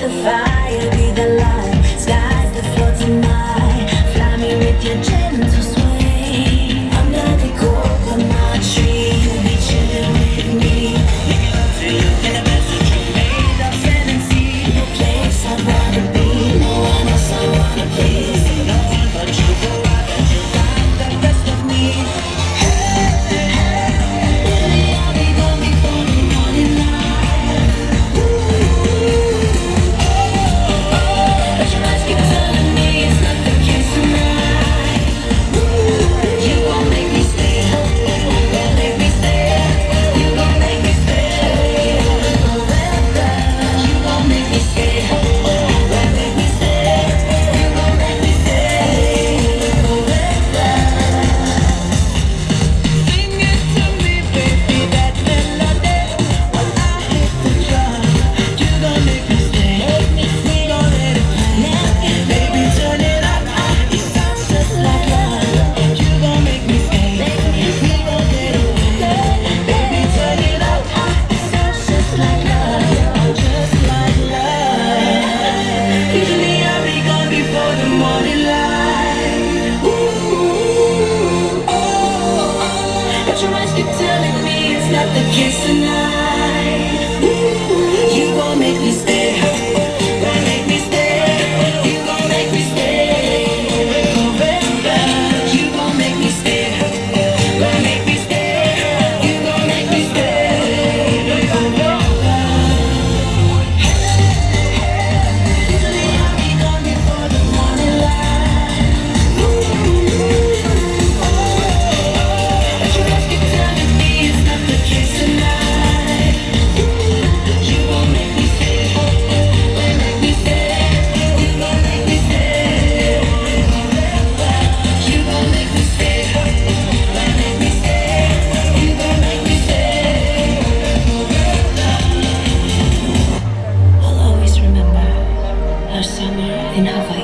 the fire, be the light. Skies the floor tonight. Fly me with your gentle sway. Under the coconut tree, you'll be chilling with me. Making love to you in the best that you made of sand and sea. No place I'd rather be, no one else I wanna please. No one but you, girl, I bet you got the best of me. Hey, hey, baby, I'll be gone before the morning light. But your eyes keep telling me it's not the case tonight. You gon' make me stay, gon' make me stay. You gon' make me stay forever. You gon' make me stay, gon' make me stay. You gon' make me stay forever. Sing it to me, baby, that melody. When I hit the drum, you gon' make me stay. We gon' let it play. Baby, turn it up. It sounds just like love. You gon' make me stay. We gon' let it play. Baby, turn it up. It sounds just like love. Just like love. Usually I'll be gone before the morning light. Ooh, oh. But your eyes keep telling me it's not the case tonight. Ooh, you gon' make me stay, gon' make me stay. You gon' make me stay forever. You gon' make me stay, gon' make me stay. You gon' make me stay forever. Usually I'll be gone before the morning light. Ooh, oh. But your eyes keep telling me it's not the case tonight. You gon' make me stay, gon' make me stay. You gon' make me stay forever. You gon' make me stay, gon' make me stay. You gon' make me stay forever. I'll always remember our summer in Hawaii.